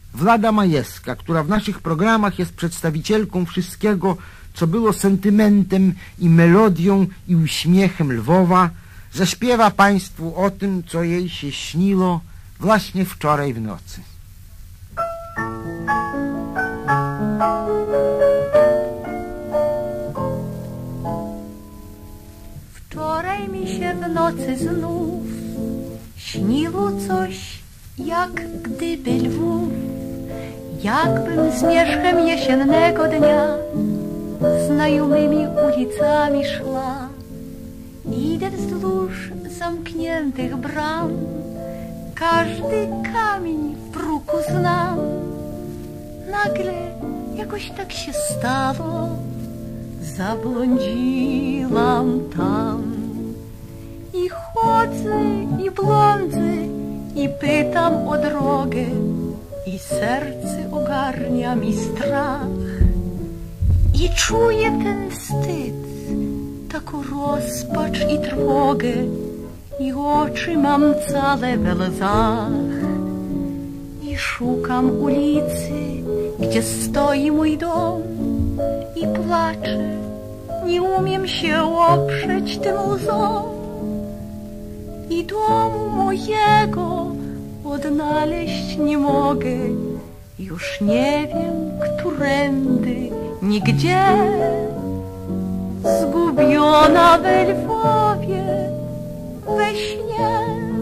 Wlada Majewska, która w naszych programach jest przedstawicielką wszystkiego, co było sentymentem i melodią i uśmiechem Lwowa, zaśpiewa Państwu o tym, co jej się śniło właśnie wczoraj w nocy. Wczoraj mi się w nocy znów śniło coś, jak gdyby Lwów, jakbym zmierzchem jesiennego dnia znajomymi ulicami szła. Idę wzdłuż zamkniętych bram, każdy kamień w bruku znam. Nagle jakoś tak się stało, zablądziłam tam. I chodzę, i blądzę, i pytam o drogę, i serce ogarnia mi strach. I czuję ten wstyd, taką rozpacz i trwogę, i oczy mam całe we łzach. I szukam ulicy, gdzie stoi mój dom, i płaczę, nie umiem się oprzeć tym łzom. I domu mojego odnaleźć nie mogę, już nie wiem, którędy, nigdzie. Zgubiona we Lwowie, we śnie.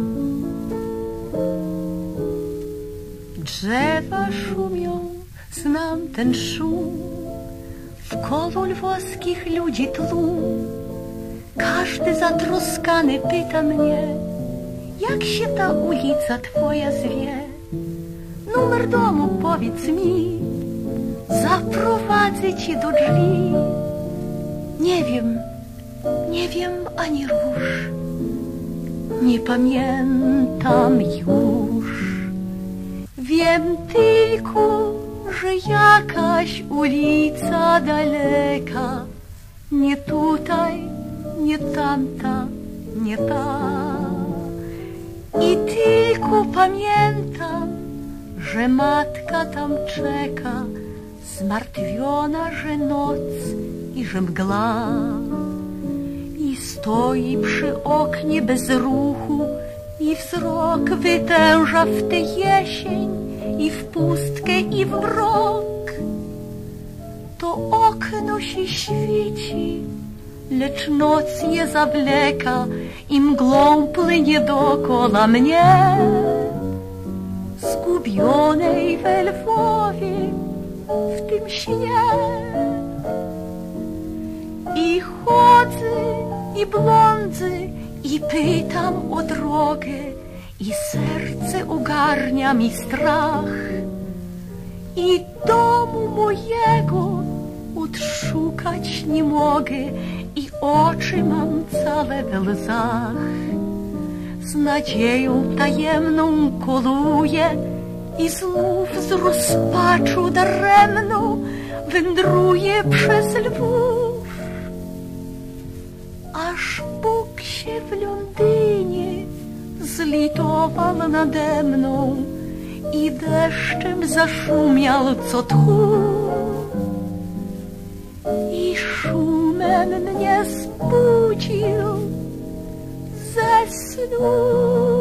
Drzewa szumią, znam ten szum, wkoło lwowskich ludzi tłum. Każdy zatroskany pyta mnie, jak się ta ulica twoja zwie. Numer domu powiedz mi, zaprowadzę cię do drzwi. Nie wiem ani rusz, nie pamiętam już. Wiem tylko, że jakaś ulica daleka, nie tutaj, nie tamta, nie ta. I tylko pamiętam, że matka tam czeka, zmartwiona, że noc i że mgła. I stoi przy oknie bez ruchu, i wzrok wytęża w tę jesień, i w pustkę, i w mrok. To okno się świeci, lecz noc je zawleka, i mglą płynie dokoła mnie. Zgubionej we Lwowie, w tym śnie. I chodzę, i blądzę, i pytam o drogę, i serce ogarnia mi strach. I domu mojego odszukać nie mogę, i oczy mam całe we łzach. Z nadzieją tajemną koluję, i znów z rozpaczu daremną wędruję przez Lwów. Aż Bóg się w Londynie zlitował nade mną, i deszczem zaszumiał co tchu. I szumem mnie zbudził ze snu.